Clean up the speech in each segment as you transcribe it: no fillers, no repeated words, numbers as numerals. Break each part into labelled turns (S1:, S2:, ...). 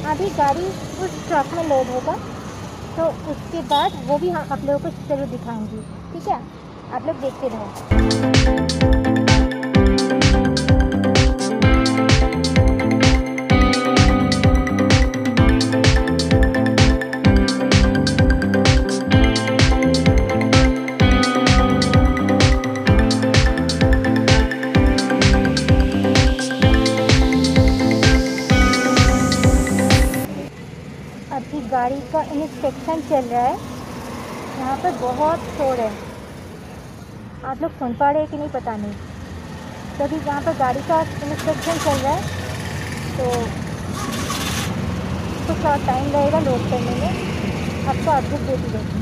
S1: अभी गाड़ी उस ट्रक में लोड होगा, तो उसके बाद वो भी आप लोगों को ज़रूर दिखाऊंगी। ठीक है, आप लोग देखते रहो। अभी गाड़ी का इंस्पेक्शन चल रहा है। यहाँ पर बहुत शोर है, आप लोग सुन पा रहे हैं कि नहीं पता नहीं। तो अभी यहाँ पर गाड़ी का इंस्पेक्शन चल रहा है, तो कुछ और टाइम लगेगा लोड करने में। आपको अपडेट देती रहूँगी।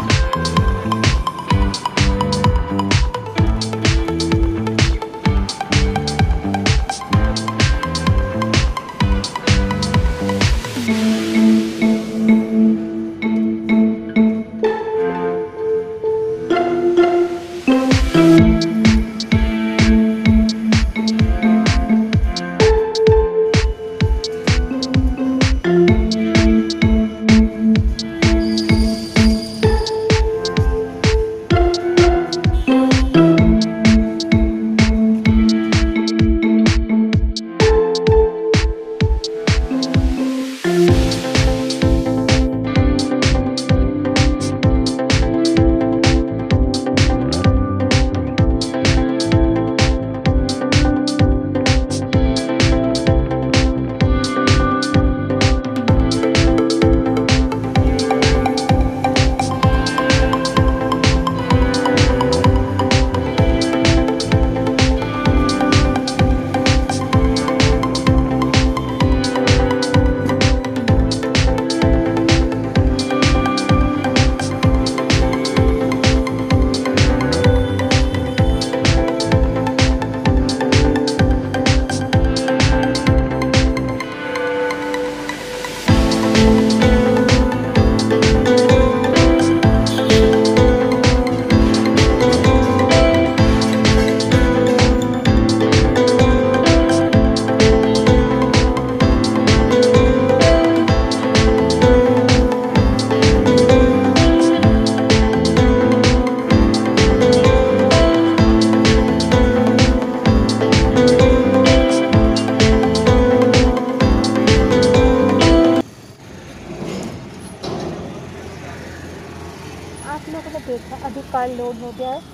S1: आप लोगों ने देखा अभी कार लोड हो गया है।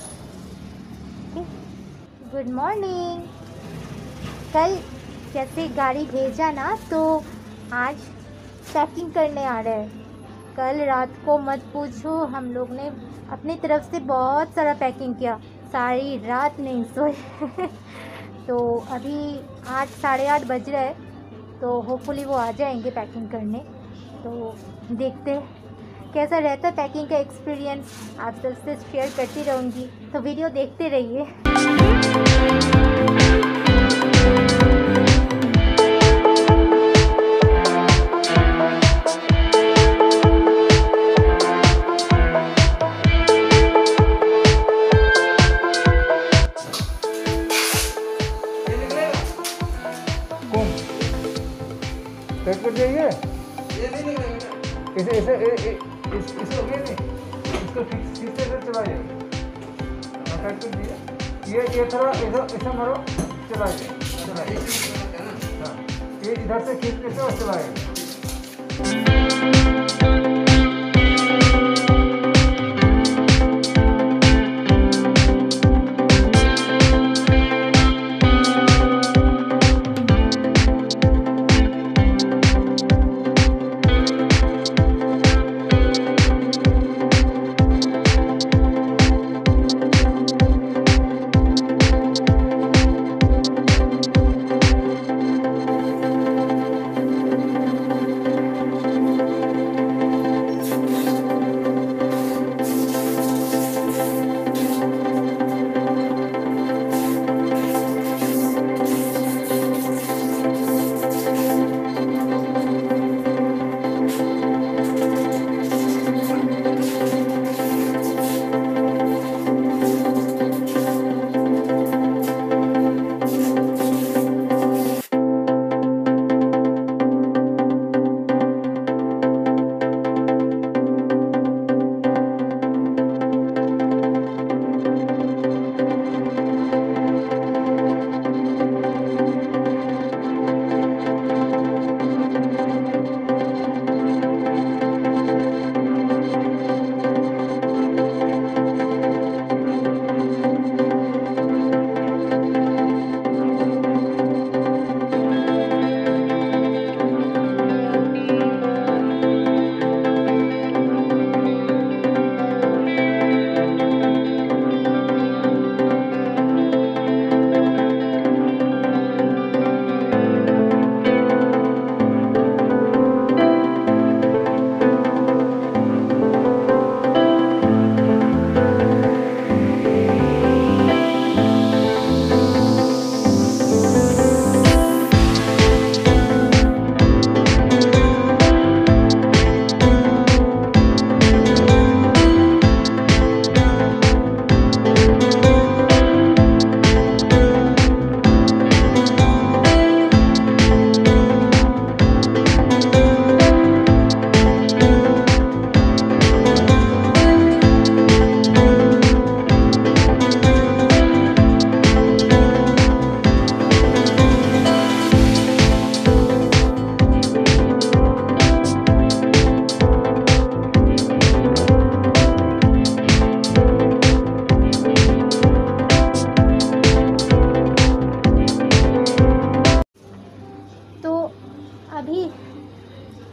S1: Good morning. कल जैसे गाड़ी भेजा ना, तो आज पैकिंग करने आ रहे हैं। कल रात को मत पूछो, हम लोग ने अपनी तरफ से बहुत सारा पैकिंग किया, सारी रात नहीं सोए। तो अभी 8 साढ़े 8 बज रहे हैं, तो होपफुली वो आ जाएंगे पैकिंग करने। तो देखते हैं कैसा रहता है पैकिंग का एक्सपीरियंस, आप सबसे शेयर करती रहूँगी, तो वीडियो देखते रहिए।
S2: पैक कर जाइए। ये नहीं इसे इसे हो गया नहीं, इसको फिक्स से चलाइए। पैक कर दिए। ये थोड़ा ऐसा मारो, चलाइए। हाँ, ये इधर से खींच के और चलाइए।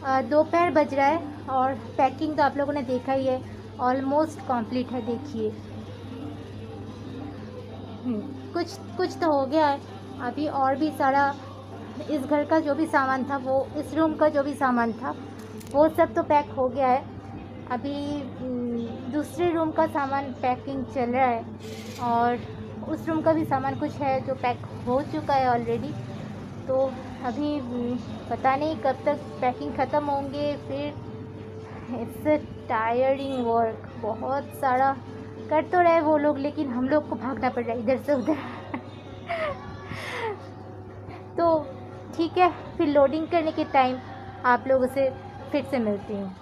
S1: दोपहर बज रहा है और पैकिंग तो आप लोगों ने देखा ही है, ऑलमोस्ट कंप्लीट है। देखिए कुछ कुछ तो हो गया है, अभी और भी सारा इस घर का जो भी सामान था, वो इस रूम का जो भी सामान था वो सब तो पैक हो गया है। अभी दूसरे रूम का सामान पैकिंग चल रहा है और उस रूम का भी सामान कुछ है जो पैक हो चुका है ऑलरेडी। तो अभी पता नहीं कब तक पैकिंग ख़त्म होंगे। फिर इट्स अ टायरिंग वर्क, बहुत सारा कर तो रहे वो लोग, लेकिन हम लोग को भागना पड़ रहा है इधर से उधर। तो ठीक है, फिर लोडिंग करने के टाइम आप लोगों से फिर से मिलती हूँ।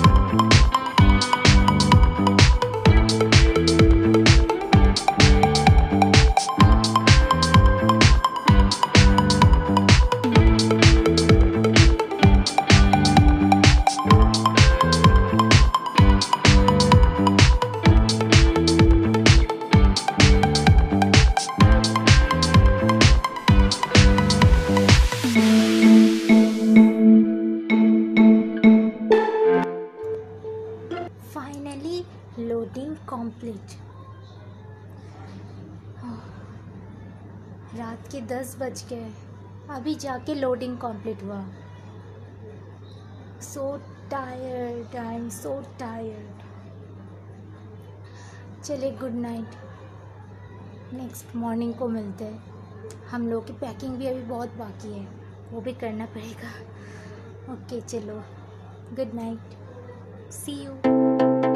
S1: Finally loading complete. रात के 10 बज गए, अभी जाके लोडिंग कंप्लीट हुआ। So tired, I am so tired. चलिए गुड नाइट, नेक्स्ट मॉर्निंग को मिलते हैं। हम लोग की पैकिंग भी अभी बहुत बाकी है, वो भी करना पड़ेगा। ओके चलो, गुड नाइट, सी यू।